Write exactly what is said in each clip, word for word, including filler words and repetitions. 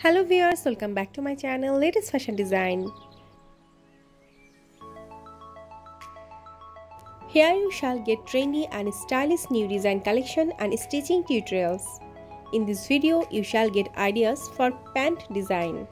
Hello viewers, welcome back to my channel Latest Fashion Design. Here you shall get trendy and stylish new design collection and stitching tutorials. In this video you shall get ideas for pant design.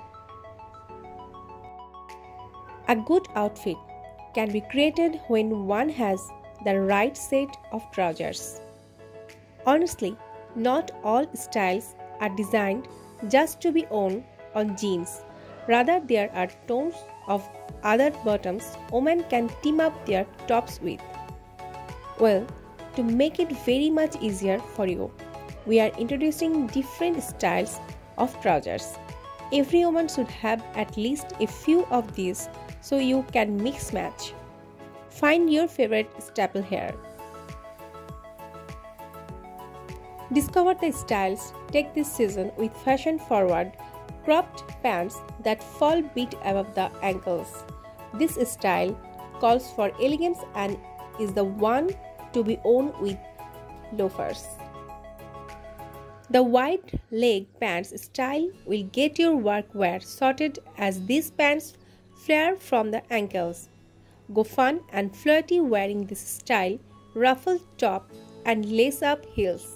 A good outfit can be created when one has the right set of trousers. Honestly, not all styles are designed just to be worn on jeans. Rather, there are tons of other bottoms women can team up their tops with. Well, to make it very much easier for you, we are introducing different styles of trousers. Every woman should have at least a few of these so you can mix match. Find your favorite staple here. Discover the styles take this season with fashion-forward cropped pants that fall bit above the ankles. This style calls for elegance and is the one to be worn with loafers. The wide leg pants style will get your workwear sorted as these pants flare from the ankles. Go fun and flirty wearing this style, ruffled top and lace-up heels.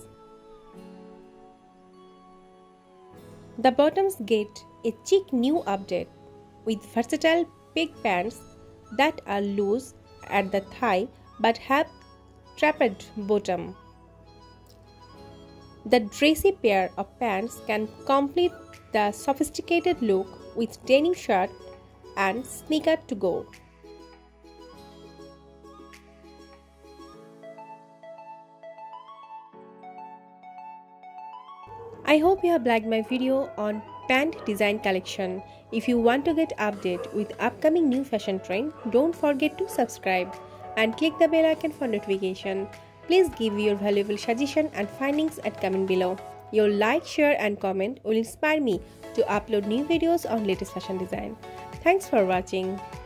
The bottoms get a chic new update with versatile peg pants that are loose at the thigh but have strapped bottom. The dressy pair of pants can complete the sophisticated look with denim shirt and sneaker to go. I hope you have liked my video on pant design collection. If you want to get update with upcoming new fashion trend, don't forget to subscribe and click the bell icon for notification. Please give your valuable suggestion and findings at comment below. Your like, share and comment will inspire me to upload new videos on latest fashion design. Thanks for watching.